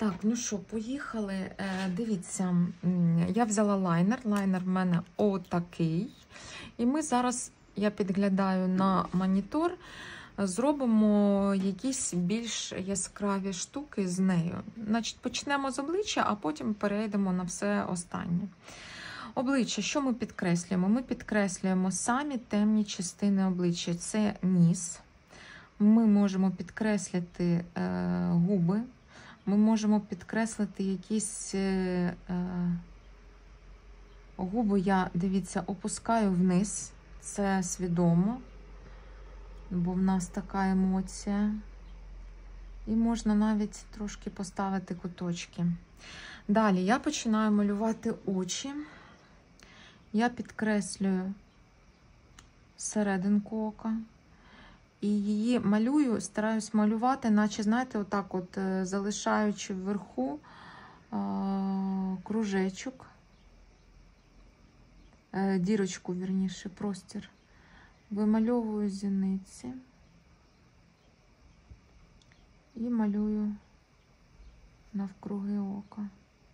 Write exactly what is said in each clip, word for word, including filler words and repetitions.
Так, ну що, поїхали. Е, дивіться, я взяла лайнер. Лайнер в мене отакий. І ми зараз, я підглядаю на монітор, зробимо якісь більш яскраві штуки з нею. Значить, почнемо з обличчя, а потім перейдемо на все останнє. Обличчя, що ми підкреслюємо? Ми підкреслюємо самі темні частини обличчя. Це ніс. Ми можемо підкреслити е, губи. Ми можемо підкреслити якісь е, е, губи, я, дивіться, опускаю вниз. Це свідомо, бо в нас така емоція. І можна навіть трошки поставити куточки. Далі я починаю малювати очі. Я підкреслюю серединку ока. І її малюю, стараюсь малювати, наче, знаєте, отак от, залишаючи вверху а, кружечок, е, дірочку, вірніше, простір. Вимальовую зіниці і малюю навкруги ока.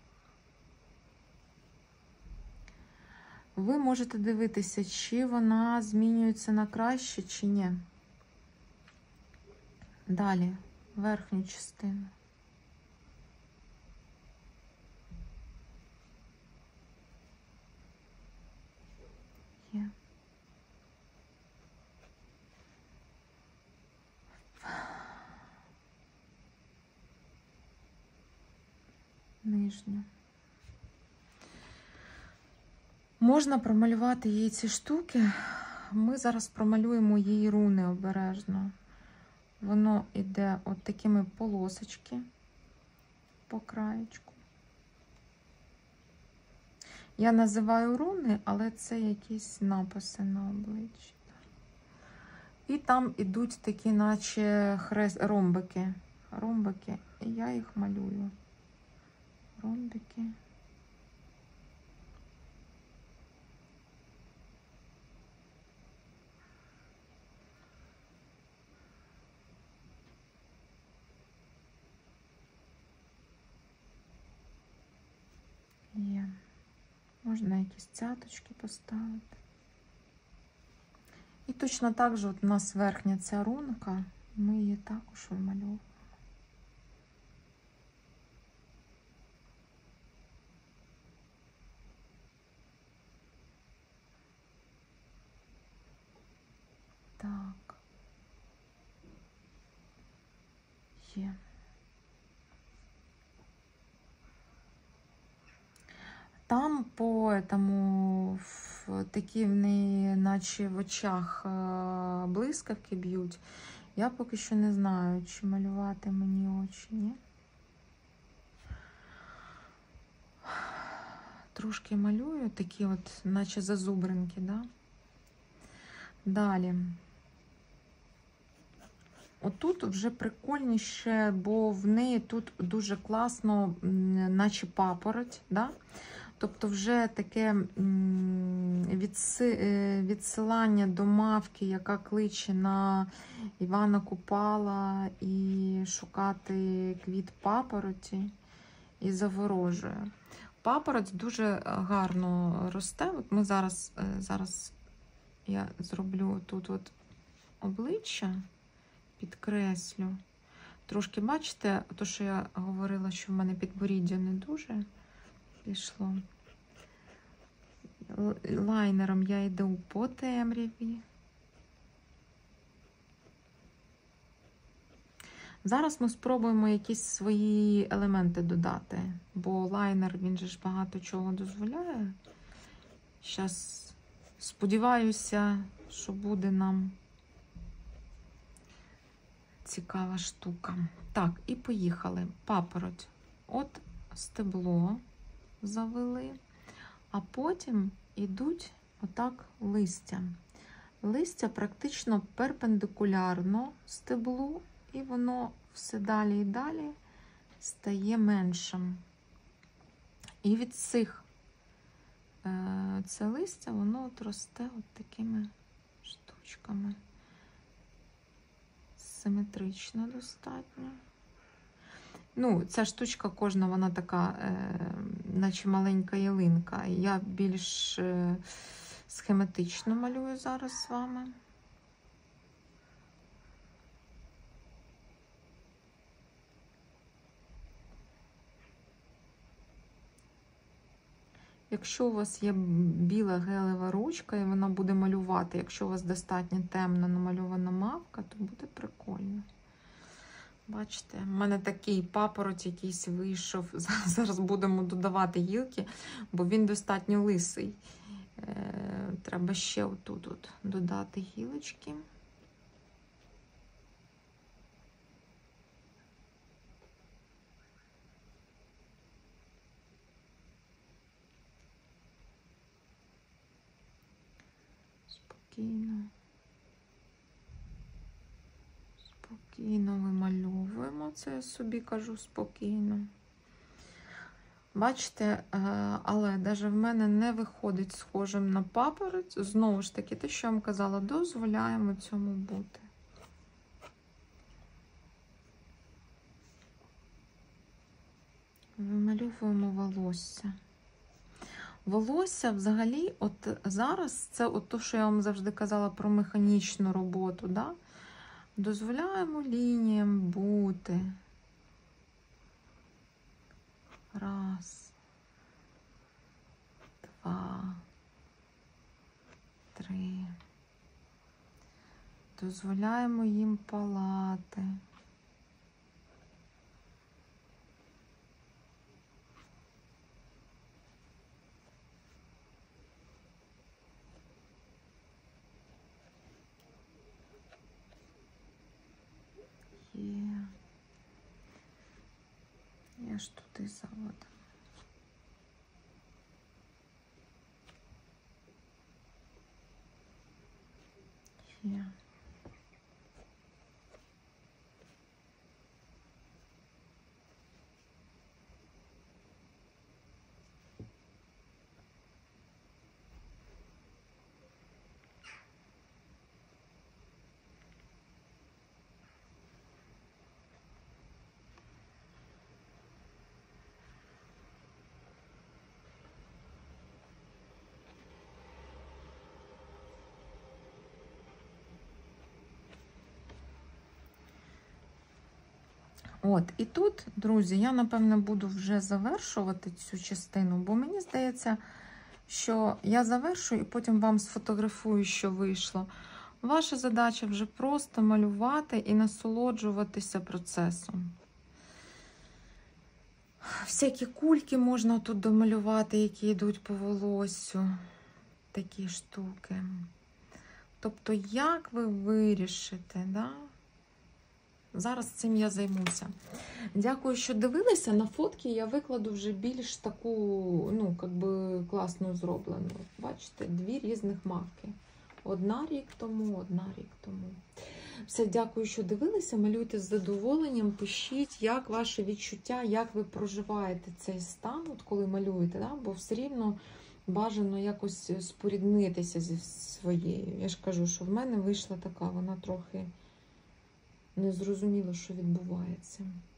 Ви можете дивитися, чи вона змінюється на краще, чи ні. Далі верхню частину. Є. Нижню. Можна промалювати їй ці штуки. Ми зараз промалюємо її руни обережно. Воно йде от такими полосочки по краєчку. Я називаю руни, але це якісь написи на обличчі. І там ідуть такі, наче хрест, ромбики. Ромбики. І я їх малюю. Ромбики. Є. Можна якісь цяточки поставити. І точно так же от у нас верхня ця рунка, ми її також вимальовуємо. Так. Є. Там по этому, в, такі в неї, наче в очах блискавки б'ють. Я поки що не знаю, чи малювати мені очі, ні. Трошки малюю, такі от, наче зазубринки, да? Далі. Отут вже прикольніше, бо в неї тут дуже класно, наче папороть, да? Тобто вже таке відсилання до мавки, яка кличе на Івана Купала і шукати квіт папороті, і заворожує. Папороть дуже гарно росте. От ми зараз, зараз я зроблю тут от обличчя, підкреслю. Трошки, бачите, то, що я говорила, що в мене підборіддя не дуже пішло. Лайнером я йду по темряві. Зараз ми спробуємо якісь свої елементи додати, бо лайнер, він же ж багато чого дозволяє. Зараз сподіваюся, що буде нам цікава штука. Так, і поїхали. Папороть. От стебло завели, а потім йдуть отак листя. Листя практично перпендикулярно стеблу, і воно все далі і далі стає меншим. І від цих е, це листя, воно от росте от такими штучками. Симетрично достатньо. Ну, ця штучка кожна, вона така, е, наче маленька ялинка. Я більш е, схематично малюю зараз з вами. Якщо у вас є біла гелева ручка і вона буде малювати, якщо у вас достатньо темно намальована мавка, то буде прикольно. Бачите, в мене такий папороть якийсь вийшов. Зараз будемо додавати гілки, бо він достатньо лисий. Треба ще отут от додати гілочки. Спокійно. Спокійно вимальовуємо, це я собі кажу спокійно. Бачите, але навіть в мене не виходить схожим на папороть. Знову ж таки, те, що я вам казала, дозволяємо цьому бути. Вимальовуємо волосся. Волосся взагалі, от зараз, це от то, що я вам завжди казала про механічну роботу, да? Дозволяємо лініям бути. Раз, два, три. Дозволяємо їм палати. Є. Я ж туди заводила. Є. От, і тут, друзі, я, напевно, буду вже завершувати цю частину, бо мені здається, що я завершу і потім вам сфотографую, що вийшло. Ваша задача вже просто малювати і насолоджуватися процесом. Всякі кульки можна тут домалювати, які йдуть по волоссю. Такі штуки. Тобто, як ви вирішите, да? Зараз цим я займуся. Дякую, що дивилися. На фотки я викладу вже більш таку, ну, як би класно зроблену. Бачите, дві різних мавки. Одна рік тому, одна рік тому. Все, дякую, що дивилися. Малюйте з задоволенням, пишіть, як ваші відчуття, як ви проживаєте цей стан, от коли малюєте, да? Бо все рівно бажано якось споріднитися зі своєю. Я ж кажу, що в мене вийшла така, вона трохи... Не зрозуміло, що відбувається.